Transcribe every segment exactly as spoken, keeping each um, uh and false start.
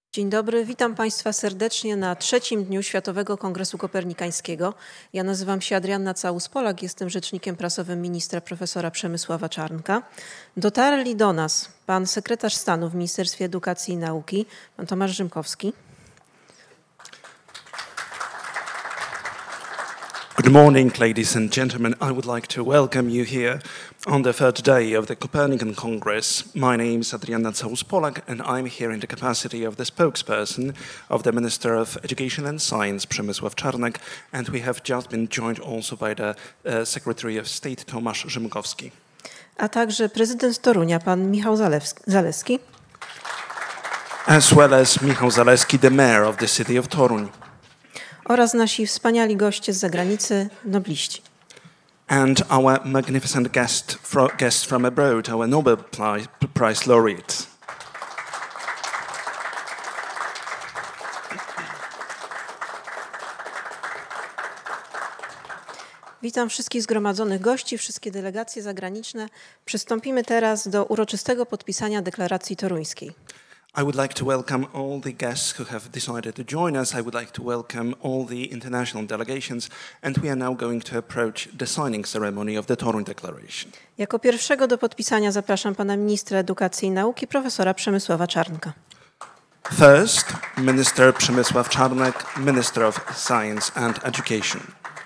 Dzień dobry, witam Państwa serdecznie na trzecim dniu Światowego Kongresu Kopernikańskiego. Ja nazywam się Adrianna Całus-Polak, jestem rzecznikiem prasowym ministra profesora Przemysława Czarnka. Dotarli do nas pan sekretarz stanu w Ministerstwie Edukacji i Nauki, pan Tomasz Rzymkowski. Good morning, ladies and gentlemen. I would like to welcome you here on the third day of the Copernican Congress. My name is Adrianna Całus-Polak, and I'm here in the capacity of the spokesperson of the Minister of Education and Science, Przemysław Czarnek, and we have just been joined also by the uh, Secretary of State, Tomasz Rzymkowski. A także prezydent Torunia, pan Michał Zalewski. As well as Michał Zalewski, the mayor of the city of Toruń. Oraz nasi wspaniali goście z zagranicy, nobliści. And our magnificent guest, fro, guest from abroad, our Nobel Prize, Prize laureate. Witam wszystkich zgromadzonych gości, wszystkie delegacje zagraniczne. Przystąpimy teraz do uroczystego podpisania deklaracji toruńskiej. I would like to welcome all the guests who have decided to join us. I would like to welcome all the international delegations, and we are now going to approach the signing ceremony of the Toruń Declaration. Jako pierwszego do podpisania zapraszam pana ministra edukacji i nauki, profesora Przemysława Czarnka. First, Minister Przemysław Czarnek, Minister of Science and Education.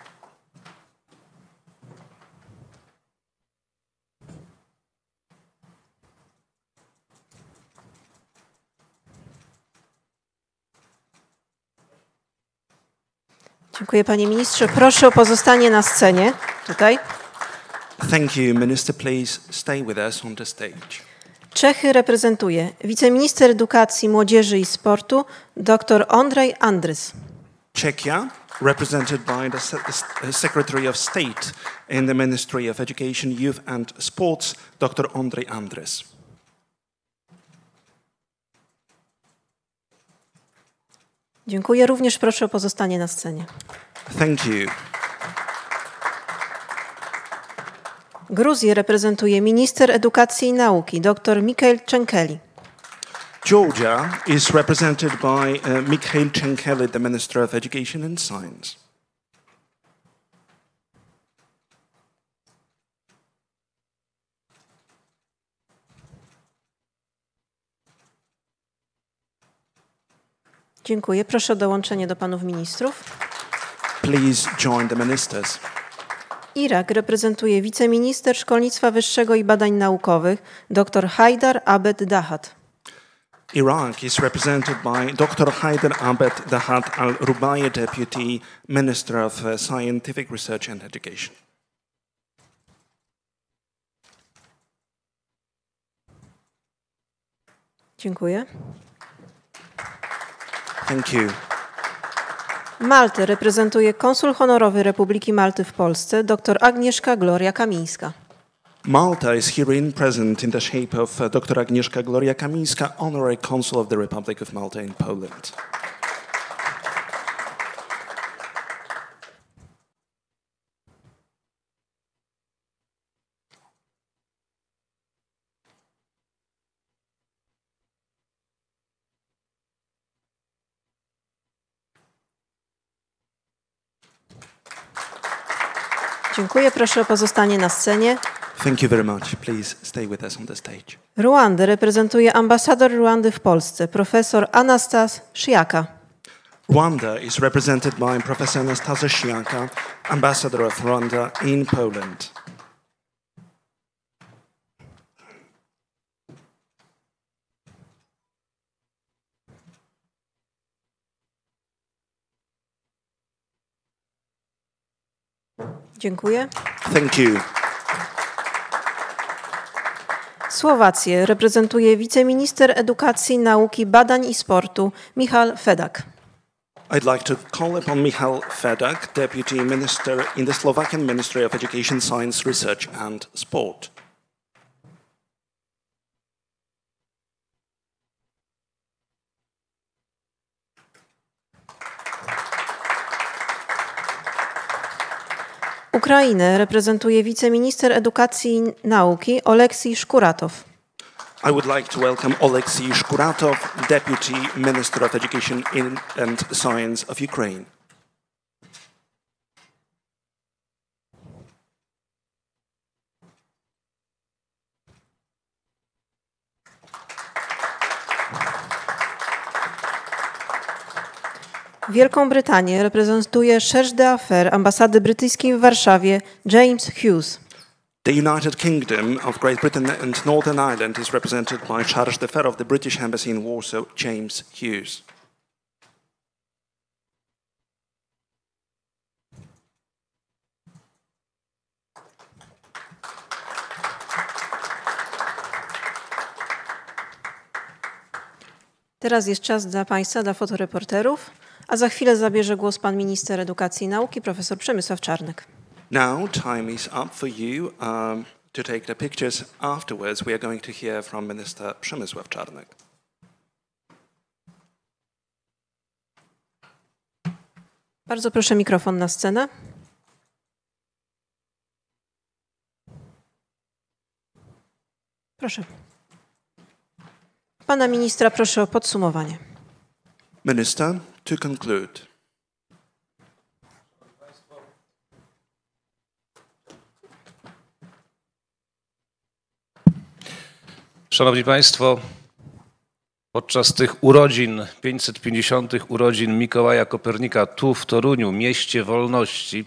Dziękuję panie ministrze. Proszę o pozostanie na scenie. Tutaj. Thank you, Minister. Please stay with us on the stage. Czechy reprezentuje wiceminister edukacji, młodzieży i sportu dr Ondrej Andrys. Czechia, represented by the Secretary of State in the Ministry of Education, Youth and Sports, dr Ondrej Andrys. Dziękuję. Również proszę o pozostanie na scenie. Thank you. Gruzję reprezentuje minister edukacji i nauki dr Mikhail Cenkeli. Georgia is represented by uh, Mikhail Cenkeli, the Minister of Education and Science. Dziękuję. Proszę o dołączenie do panów ministrów. Please join the ministers. Irak reprezentuje wiceminister szkolnictwa wyższego i badań naukowych dr Haidar Abed Dahat. Iraq is represented by dr Haidar Abed Dahat Al-Rubai, Deputy Minister of uh, Scientific Research and Education. Dziękuję. Thank you. Maltę reprezentuje konsul honorowy Republiki Malty w Polsce dr Agnieszka Gloria Kamińska. Malta is herein present in the shape of uh, dr Agnieszka Gloria Kamińska, Honorary Consul of the Republic of Malta in Poland. Dziękuję. Proszę o pozostanie na scenie. Thank you very much. Please stay with us on the stage. Ruandę reprezentuje ambasador Ruandy w Polsce, profesor Anastas Szyjaka. Rwanda is represented by Professor Anastasia Szyjaka, Ambassador of Rwanda in Poland. Dziękuję. Thank you. Słowację reprezentuje wiceminister edukacji, nauki, badań i sportu Michal Fedak. I'd like to call upon Michal Fedak, Deputy Minister in the Slovakian Ministry of Education, Science, Research and Sport. Ukrainę reprezentuje wiceminister edukacji i nauki Oleksij Szkuratow. I would like to welcome Oleksiy Shkuratov, Deputy Minister of Education and Science of Ukraine. Wielką Brytanię reprezentuje Charge d'Affaires ambasady brytyjskiej w Warszawie James Hughes. The United Kingdom of Great Britain and Northern Ireland is represented by Charge d'Affaires of the British Embassy in Warsaw, James Hughes. Teraz jest czas dla Państwa, dla fotoreporterów, a za chwilę zabierze głos pan minister edukacji i nauki, profesor Przemysław Czarnek. Now time is up for you um, to take the pictures. Afterwards we are going to hear from Minister Przemysław Czarnek. Bardzo proszę mikrofon na scenę. Proszę. Pana ministra proszę o podsumowanie. Minister, to conclude. Szanowni Państwo, podczas tych urodzin, pięćset pięćdziesiątych urodzin Mikołaja Kopernika tu w Toruniu, mieście wolności,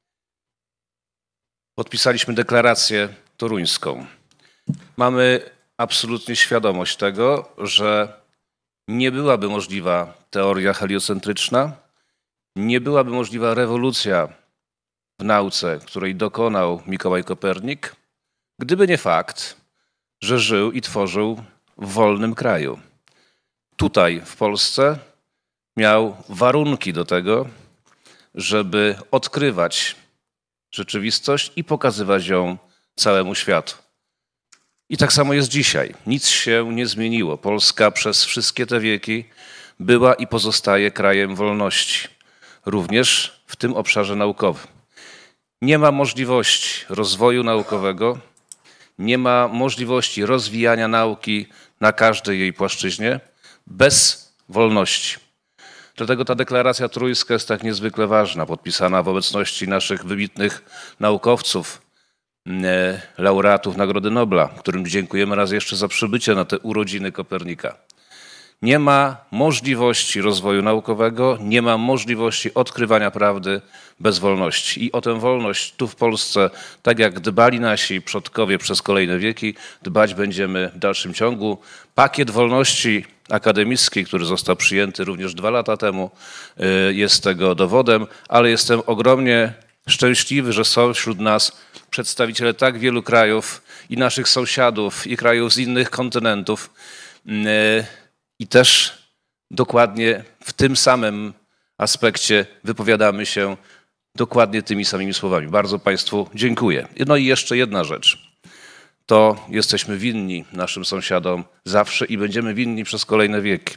podpisaliśmy deklarację toruńską. Mamy absolutnie świadomość tego, że nie byłaby możliwa teoria heliocentryczna, nie byłaby możliwa rewolucja w nauce, której dokonał Mikołaj Kopernik, gdyby nie fakt, że żył i tworzył w wolnym kraju. Tutaj w Polsce miał warunki do tego, żeby odkrywać rzeczywistość i pokazywać ją całemu światu. I tak samo jest dzisiaj. Nic się nie zmieniło. Polska przez wszystkie te wieki była i pozostaje krajem wolności, również w tym obszarze naukowym. Nie ma możliwości rozwoju naukowego, nie ma możliwości rozwijania nauki na każdej jej płaszczyźnie bez wolności. Dlatego ta deklaracja trójska jest tak niezwykle ważna, podpisana w obecności naszych wybitnych naukowców, laureatów Nagrody Nobla, którym dziękujemy raz jeszcze za przybycie na te urodziny Kopernika. Nie ma możliwości rozwoju naukowego, nie ma możliwości odkrywania prawdy bez wolności. I o tę wolność tu w Polsce, tak jak dbali nasi przodkowie przez kolejne wieki, dbać będziemy w dalszym ciągu. Pakiet wolności akademickiej, który został przyjęty również dwa lata temu, jest tego dowodem, ale jestem ogromnie szczęśliwy, że są wśród nas przedstawiciele tak wielu krajów i naszych sąsiadów, i krajów z innych kontynentów. I też dokładnie w tym samym aspekcie wypowiadamy się dokładnie tymi samymi słowami. Bardzo Państwu dziękuję. No i jeszcze jedna rzecz. To jesteśmy winni naszym sąsiadom zawsze i będziemy winni przez kolejne wieki.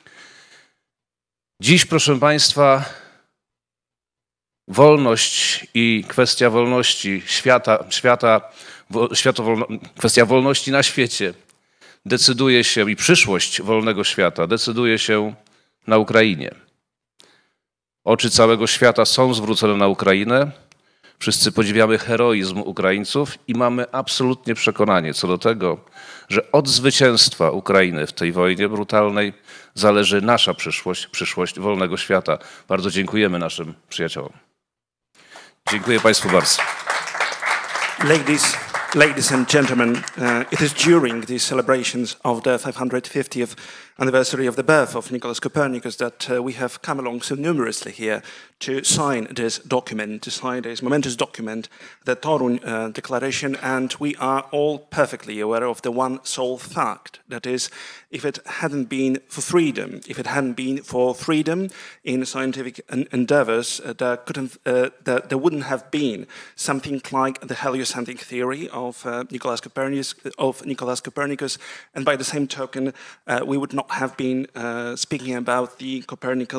Dziś, proszę Państwa, wolność i kwestia wolności świata, świata, świata kwestia wolności na świecie decyduje się i przyszłość wolnego świata decyduje się na Ukrainie. Oczy całego świata są zwrócone na Ukrainę. Wszyscy podziwiamy heroizm Ukraińców i mamy absolutnie przekonanie co do tego, że od zwycięstwa Ukrainy w tej wojnie brutalnej zależy nasza przyszłość, przyszłość wolnego świata. Bardzo dziękujemy naszym przyjaciołom. Dziękuję Państwu bardzo. Ladies, ladies and gentlemen, uh, it is during these celebrations of the five hundred fiftieth anniversary of the birth of Nicolaus Copernicus that uh, we have come along so numerously here to sign this document, to sign this momentous document, the Torun uh, Declaration, and we are all perfectly aware of the one sole fact, that is, if it hadn't been for freedom, if it hadn't been for freedom in scientific en endeavors, uh, there, couldn't, uh, there, there wouldn't have been something like the heliocentric theory of uh, Nicolaus Copernicus, of Nicolaus Copernicus, and by the same token, uh, we would not have been uh, speaking about the Copernican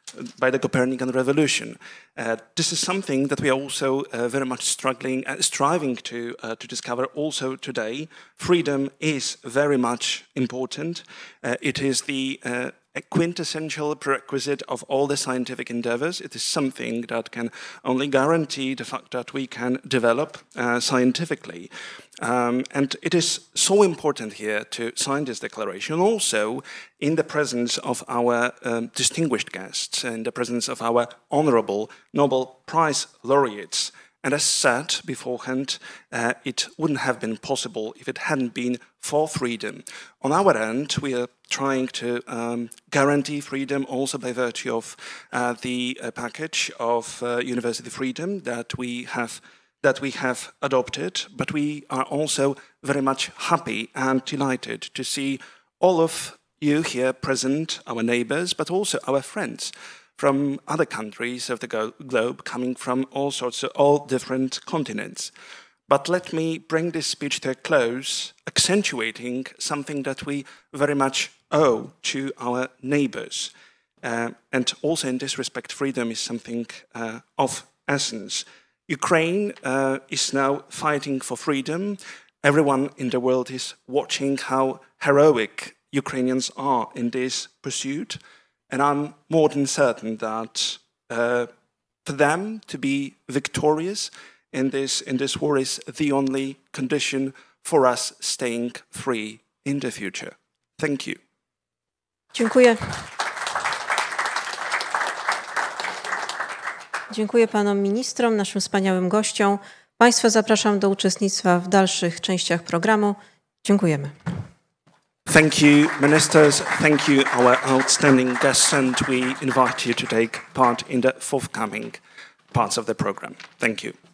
by the Copernican revolution. Uh, this is something that we are also uh, very much struggling, uh, striving to, uh, to discover also today. Freedom is very much important. Uh, it is the uh, a quintessential prerequisite of all the scientific endeavors. It is something that can only guarantee the fact that we can develop uh, scientifically. Um, and it is so important here to sign this declaration, also in the presence of our um, distinguished guests, in the presence of our honorable Nobel Prize laureates. And as said beforehand, uh, it wouldn't have been possible if it hadn't been for freedom. On our end, we are trying to um, guarantee freedom also by virtue of uh, the uh, package of uh, university freedom that we have that we have adopted. But we are also very much happy and delighted to see all of you here present, our neighbors, but also our friends from other countries of the globe, coming from all sorts of all different continents. But let me bring this speech to a close, accentuating something that we very much owe to our neighbors. Uh, and also in this respect, freedom is something uh, of essence. Ukraine uh, is now fighting for freedom. Everyone in the world is watching how heroic Ukrainians are in this pursuit. And I'm more than certain that uh, for them to be victorious in this, in this war is the only condition for us staying free in the future. Thank you. Dziękuję. Dziękuję panom ministrom, naszym wspaniałym gościom. Państwa zapraszam do uczestnictwa w dalszych częściach programu. Dziękujemy. Thank you, ministers. Thank you, our outstanding guests, and we invite you to take part in the forthcoming parts of the program. Thank you.